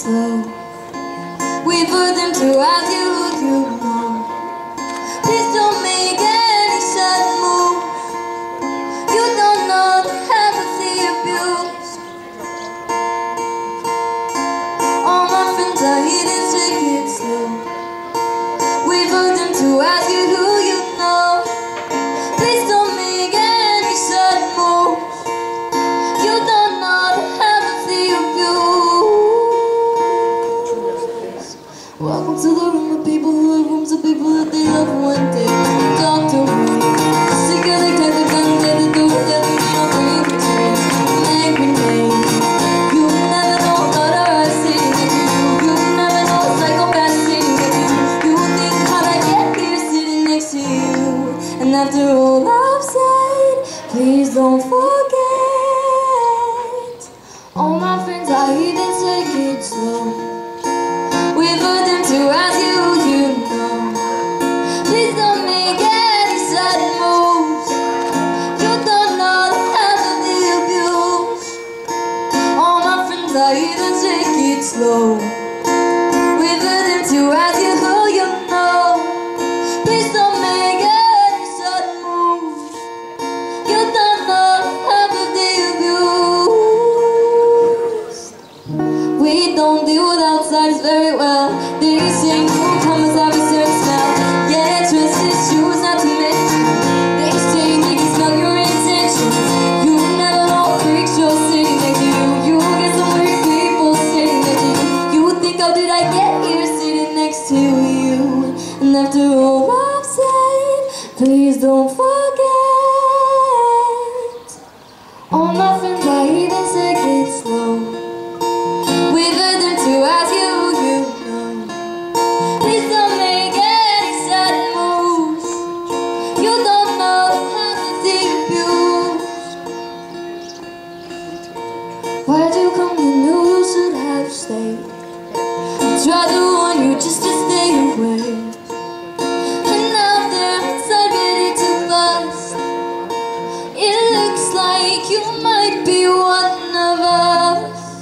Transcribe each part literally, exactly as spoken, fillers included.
slow. Wait for them to ask you who you know. Please don't make any sudden move. You don't know the half of the abuse. All my friends are hidden, take it slow. Wait for them to ask you who you know. Please don't make any sudden move. You don't know the half of the abuse. Welcome to the room of people who have rooms of people that they love when they talk to me. The secret they take the gun, they the door, they the you know, bring the tears, make me name. You never know what I see next to you. You never know a psychopath sitting next to you. You think how'd I get here sitting next to you? And after all I've said, please don't forget. All my friends are heathen, take it slow. Wait for them to ask you who you know. Please don't make any sudden moves. You don't know the half of the abuse. All my friends are heathen, take it slow. Wait for them to ask you who you know. Please don't make any sudden moves. You don't know the half of the abuse. We don't deal with outsiders very well. They say newcomers have a certain smell. Yeah, trust issues not to mention. They say niggas know your intentions. You never know freaks you're sitting next to you. You get some weird people sitting next to you. You think how did I get here sitting next to you? And after all I've said, please don't forget. All my friends are heathen, take it slow. Wait for them to ask you who you know. Please don't make any sudden moves. You don't know how to deal abuse. Why'd you come? You knew you should have stayed. I tried to warn you just to stay away. And now they're inside ready to bust. It looks like you might be one of us.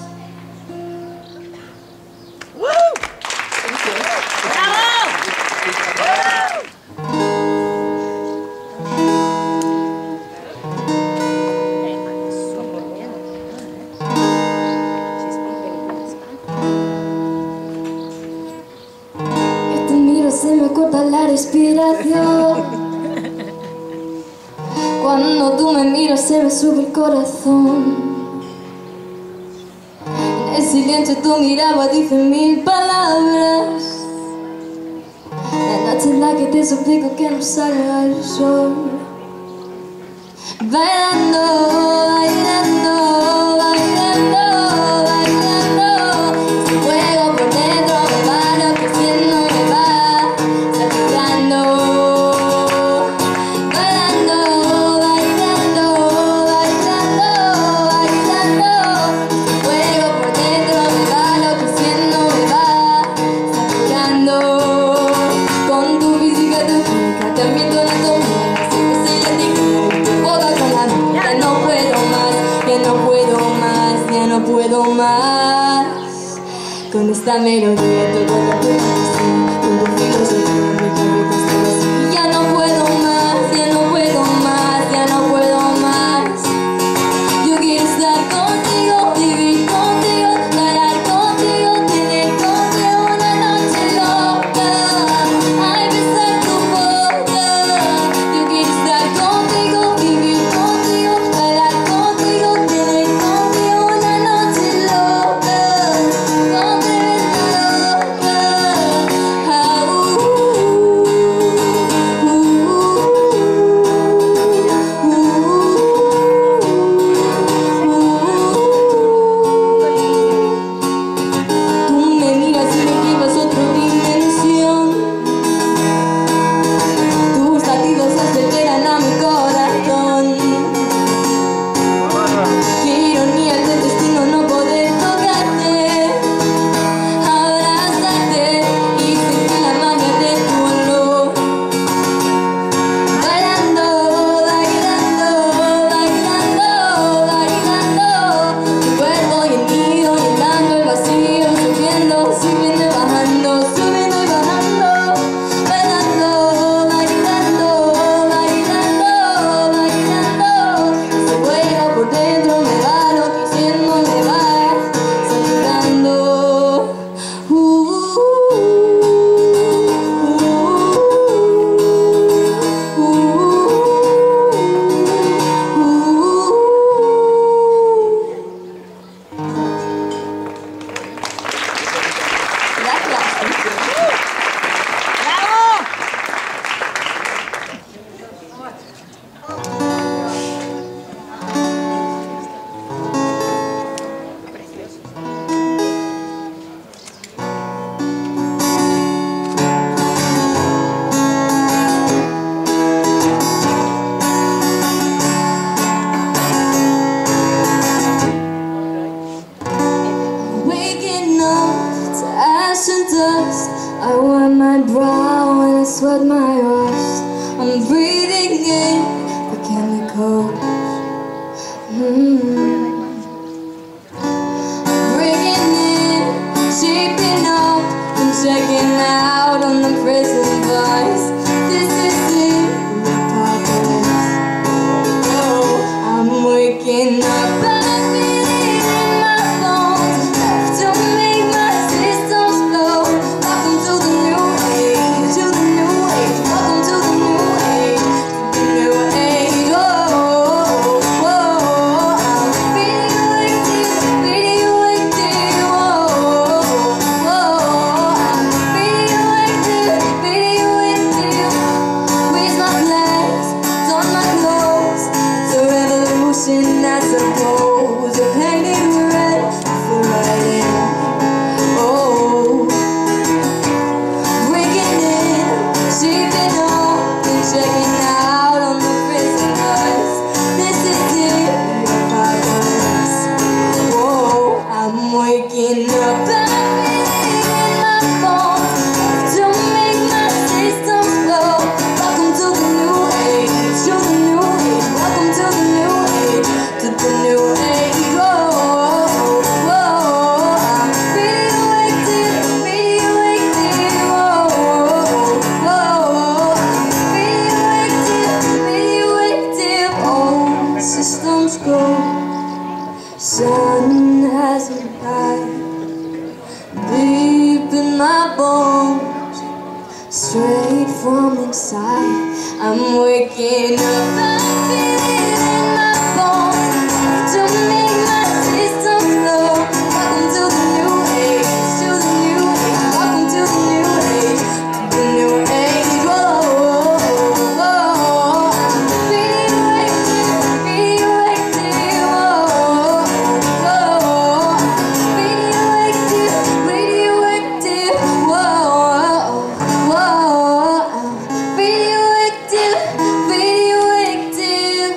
Se me corta la respiración. Cuando tú me miras se me sube el corazón. En el silencio tu mirada dice mil palabras. La noche en la que te suplico que no salga el sol. Bailando, bailando, bailando, bailando. Si juego por dentro me va enloqueciendo, me va. No puedo más con esta melodía, todo lo que así, con tu filosofía, mi cabeza está así. Ya no puedo más, ya no puedo más, ya no puedo más. Yo quiero estar contigo, vivir contigo, bailar contigo, tener contigo una noche loca. Ay, besar tu boca. Yo quiero estar contigo, vivir contigo, bailar contigo, tener contigo una noche loca. Contigo loca. Ah, uh, uh, uh. waking up, I feel it in my bones to make my system flow. Welcome to the new age, to the new age. Welcome to the new age, to the new age. Whoa, whoa, whoa. Radioactive, radioactive. Whoa, whoa. Radioactive, radioactive. Whoa, whoa. Radioactive, radioactive.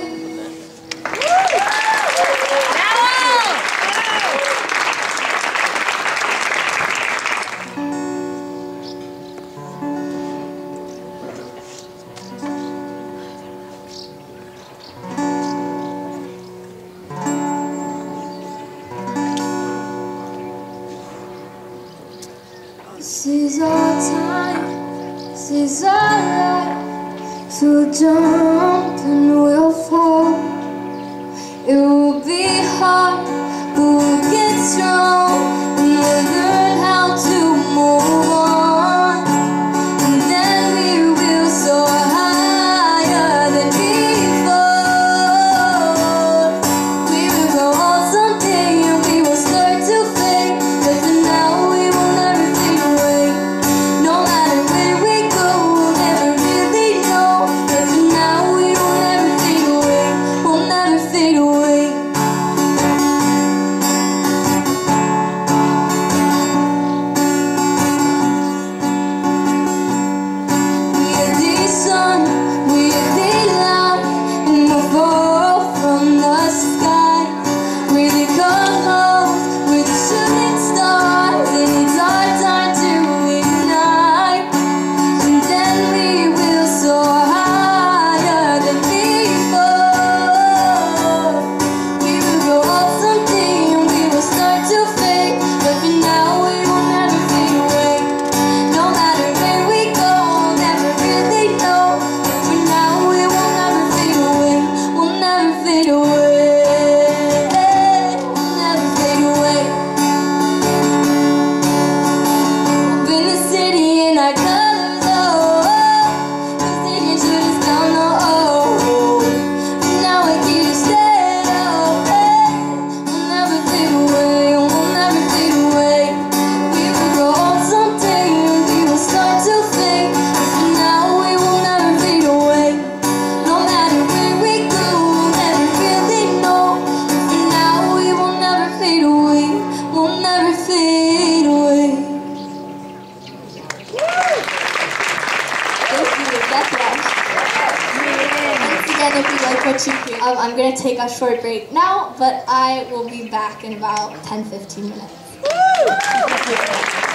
This is our time, this is our life. So jump and we'll fall. It will be hard, but we'll get strong, and we'll learn how to move on. And then we will soar higher than before. We will go on someday, and we will start to fade, but for now we will never fade away. No matter where we go, we'll never really know, but for now we will never fade away. We'll never fade away. We are the sun, we are the light, and we'll fall from the sky. We're the colors, we're the shooting stars, and it's our time to ignite. And then we will soar higher than before. We will go up someday, and we will start to fade, but for now we will never fade away. No matter where we go, we'll never really know, but for now we will never fade away. We'll never fade away. We'll never fade away. Up in the city in our colors, oh, the city shoot us down, oh, but now we keep staying up, hey. We'll never fade away, we'll never fade away. We will grow old someday, and we will start to fade, but for now we will never fade away. No matter where we go, we'll never really know, but for now we will never fade away. We'll never fade away. Thank you, that's right. Once again, if you like what you hear, um, I'm going to take a short break now, but I will be back in about ten to fifteen minutes.